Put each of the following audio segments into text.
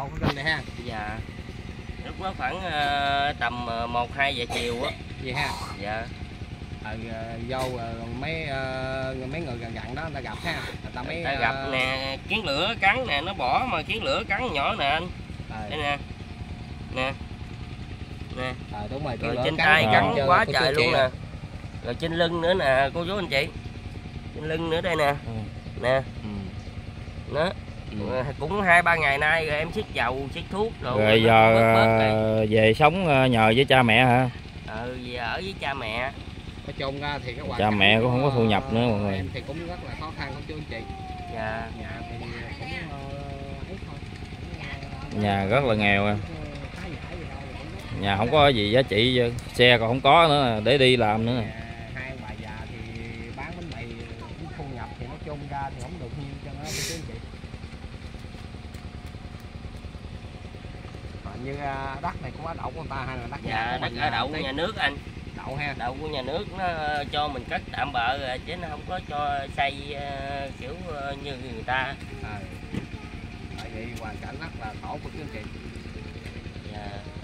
đậu cái kênh này ha. Dạ. Lúc đó khoảng tầm 1-2 giờ chiều á. Vậy ha. Dạ. Vô mấy người gần đó người ta gặp ha. Người ta gặp nè, kiến lửa cắn nè, nó bỏ mà kiến lửa cắn nhỏ nè anh. Đây nè. Nè. Nè. Đúng rồi, rồi trên tay cắn quá trời luôn nè. Rồi trên lưng nữa nè cô chú anh chị. Trên lưng nữa đây nè. Nè. Đó. Cũng 2-3 ngày nay rồi em xịt dầu xịt thuốc rồi giờ về sống nhờ với cha mẹ hả? Về ở với cha mẹ. Nói chung ra thì cái cha mẹ cũng không có thu nhập nữa mọi người. Em thì cũng rất là khó khăn của chú anh chị. Dạ. Nhà thì cũng ấy thôi. Nhà rất là nghèo. Nhà không có gì giá trị, xe còn không có nữa để đi làm nữa. Hai bà già thì bán bánh mì thu nhập thì nói chung ra thì không được nhiều cho nó chú anh chị. Như đất này cũng có đậu của người ta hay là đất nhà đất ở đậu của nhà nước anh. Đậu ha. Đậu của nhà nước nó cho mình cất tạm bợ rồi chứ nó không có cho xây kiểu như người ta. Tại vì hoàn cảnh rất là khổ của chú anh chị. Dạ.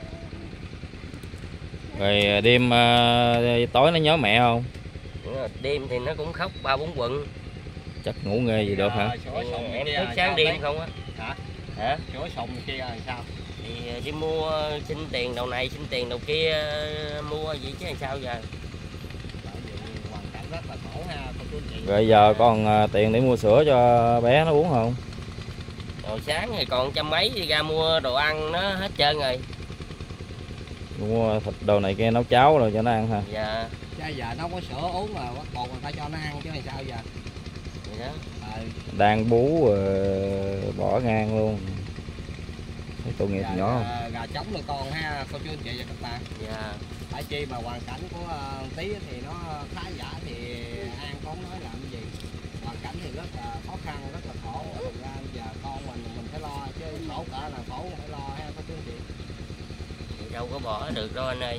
Rồi đêm tối nó nhớ mẹ không? Đêm thì nó cũng khóc 3-4 quận. Chắc ngủ nghề gì được hả? Em thức sáng đêm không á. Hả? Chữa sùng kia là sao? Thì đi mua xin tiền đầu này xin tiền đầu kia mua gì chứ làm sao giờ. Hoàn cảnh rất là khổ ha cô chú anh chị. Rồi giờ còn tiền để mua sữa cho bé nó uống không? Hồi sáng thì còn trăm mấy đi ra mua đồ ăn nó hết trơn rồi. Mua thịt đồ này kia nấu cháo rồi cho nó ăn hả? Dạ. Chứ giờ nó có sữa uống mà bắt buộc người ta cho nó ăn chứ làm sao giờ. Vậy đó. Đang bú bỏ ngang luôn. Thấy tội nghiệp nhỏ không? Gà trống rồi con ha cô chú anh chị và các bạn. Dạ. Tại chi mà hoàn cảnh của tí thì nó khá giả thì An không nói làm cái gì. Hoàn cảnh thì rất là khó khăn, rất là khổ. Thành ra giờ con mình phải lo chứ khổ cả là khổ phải lo ha cô chú anh chị. Đâu có bỏ được đâu anh ơi.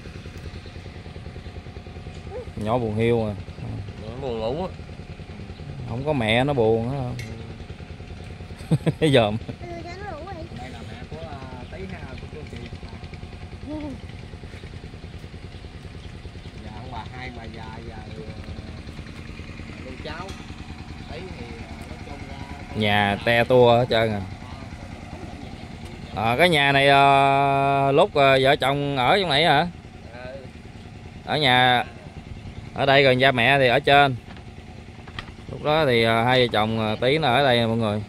Nhỏ buồn hiu à. Nó buồn ngủ á. Không có mẹ nó buồn á. Cái dòm. Đây là mẹ của tí ha cô chú anh chị. Dạ ông bà hai bà già giờ nuôi cháu. Tí thì nói chung ra Nhà te tua hết trơn à. Cái nhà này lúc vợ chồng ở trong này hả? Ở nhà ở đây rồi cha mẹ thì ở trên. Lúc đó thì hai vợ chồng Tí nó ở đây mọi người.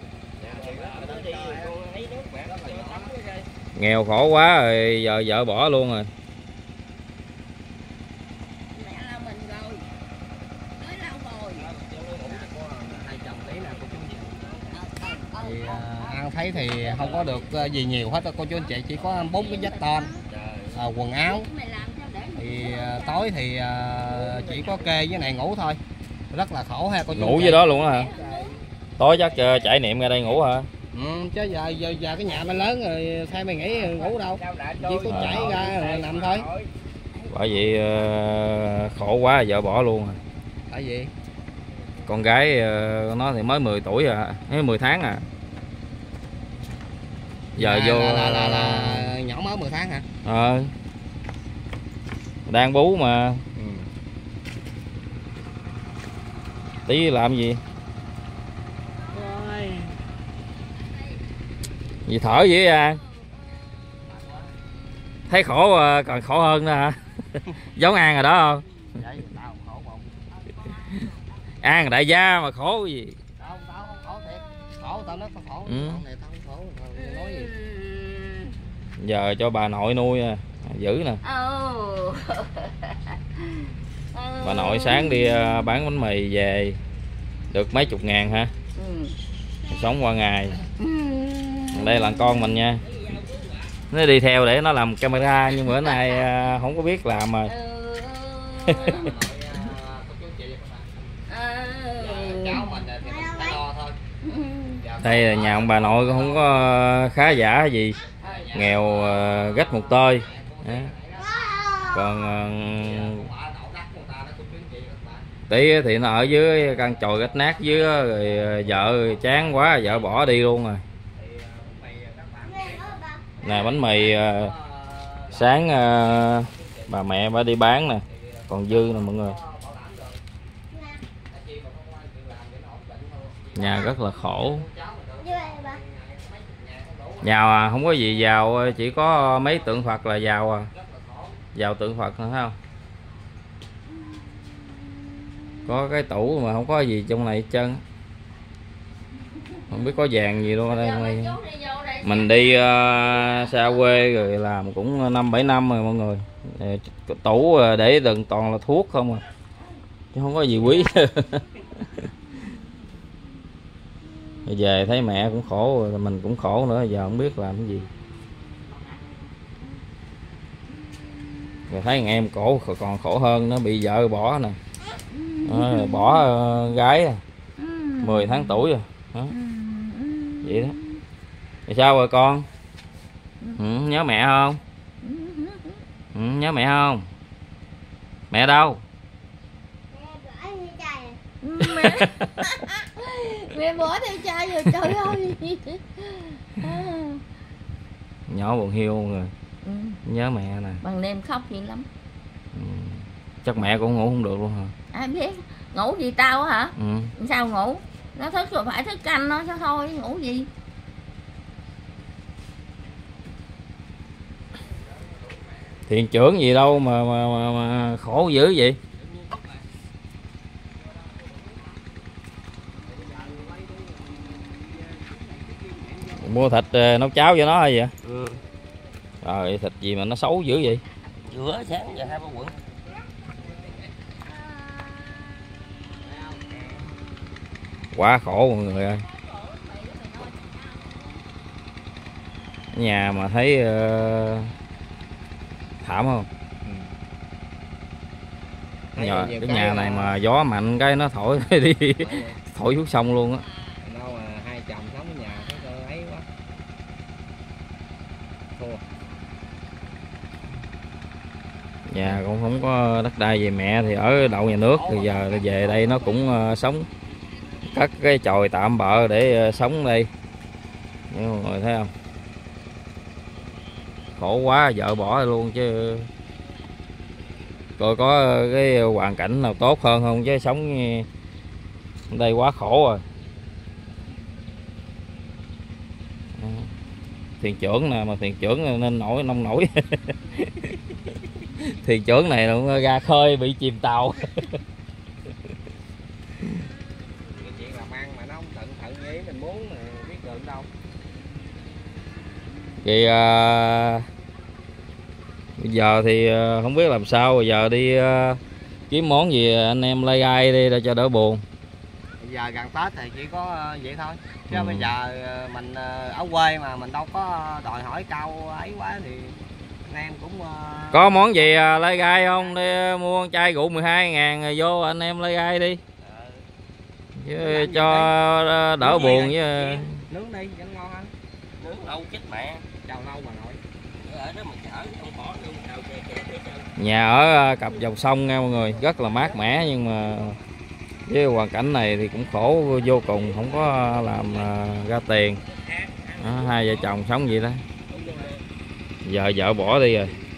Nghèo khổ quá rồi giờ vợ bỏ luôn rồi. Thì An thấy thì không có được gì nhiều hết cô chú anh chị, chỉ có 4 cái vách ton, quần áo thì tối thì chỉ có kê với này ngủ thôi, rất là khổ ha cô chú. Ngủ với đó luôn hả? Tối chắc trải niệm ra đây ngủ hả? Chứ giờ cái nhà nó lớn rồi sao mày nghĩ ngủ đâu, chỉ có chảy ra rồi nằm thôi. Bởi vậy khổ quá vợ bỏ luôn rồi. Tại vì con gái nó thì mới 10 tuổi à, mới 10 tháng à. Giờ vô là nhỏ mới 10 tháng hả? Đang bú mà. Tí làm gì? Gì thở vậy à? Thấy khổ còn khổ hơn nữa hả? Giống An rồi đó không? An là đại gia mà khổ gì? Khổ thiệt. Khổ tao nói tao khổ. Này tao không khổ, nói gì. Giờ cho bà nội nuôi giữ nè. Bà nội sáng đi bán bánh mì về được mấy chục ngàn ha. Sống qua ngày. Đây là con mình nha. Nó đi theo để nó làm camera nhưng bữa nay không có biết làm mà. Đây là nhà ông bà nội cũng không có khá giả gì, nghèo gách một tơi. Còn Tí thì nó ở dưới căn chòi gách nát dưới, rồi vợ chán quá vợ bỏ đi luôn rồi. Nè bánh mì sáng bà mẹ bà đi bán nè, còn dư nè mọi người. Nhà rất là khổ. Giàu không có gì giàu, chỉ có mấy tượng Phật là giàu giàu tượng Phật nữa, thấy không? Có cái tủ mà không có gì trong này hết trơn, không biết có vàng gì luôn ở đây. Mình đi xa quê rồi làm cũng 5-7 năm rồi mọi người. Tủ để đừng toàn là thuốc không à, chứ không có gì quý. Về thấy mẹ cũng khổ rồi, mình cũng khổ nữa, giờ không biết làm cái gì. Rồi thấy thằng em khổ còn khổ hơn, nó bị vợ bỏ nè, bỏ gái 10 tháng tuổi rồi đó. Vậy đó. Rồi sao rồi con? Nhớ mẹ không? Nhớ mẹ không? Mẹ đâu? Mẹ bỏ theo cha rồi, trời ơi. Nhỏ buồn hiu rồi. Nhớ mẹ nè. Bằng đêm khóc nhiều lắm. Chắc mẹ cũng ngủ không được luôn hả? Ai biết. Ngủ gì tao hả? Sao ngủ? Nó thức rồi phải thức canh nó thôi, ngủ gì. Thiền trưởng gì đâu mà khổ dữ vậy. Mua thịt nấu cháo cho nó hay vậy? Rồi thịt gì mà nó xấu dữ vậy? Rửa sáng giờ 2-3 quận. Quá khổ mọi người ơi. Nhà mà thấy thảm không? Cái nhà này mà gió mạnh cái nó thổi đi, thổi xuống sông luôn á. Đâu mà hai chồng sống ở nhà thấy ấy quá. Thua. Nhà cũng không có đất đai về, mẹ thì ở đậu nhà nước, thì giờ về đây nó cũng sống, cất cái chòi tạm bợ để sống đây. Nhưng mọi người thấy không? Khổ quá, vợ bỏ luôn chứ. Coi có cái hoàn cảnh nào tốt hơn không, chứ sống đây quá khổ rồi. Thuyền trưởng nè, mà thuyền trưởng nên nổi nông nổi. Thuyền trưởng này nó ra khơi bị chìm tàu. Cái chuyện làm ăn mà nó không cẩn thận như mình muốn mà biết được đâu. Thì bây giờ thì không biết làm sao, bây giờ đi kiếm món gì anh em lay gai đi để cho đỡ buồn. Bây giờ gần Tết thì chỉ có vậy thôi, chứ bây giờ mình ở quê mà mình đâu có đòi hỏi cao ấy quá, thì anh em cũng có món gì lay gai không? Đi mua con chai rượu 12.000 rồi vô anh em lay gai đi. Chứ cho đỡ buồn với nướng đi vẫn ngon anh. Nướng lâu chết mẹ. Chào lâu mà nội. Ở đó mà chở không bỏ luôn, chào kè. Nhà ở cặp dòng sông nha mọi người, rất là mát mẻ, nhưng mà với hoàn cảnh này thì cũng khổ vô cùng, không có làm ra tiền đó, hai vợ chồng sống vậy đó. Giờ vợ bỏ đi rồi.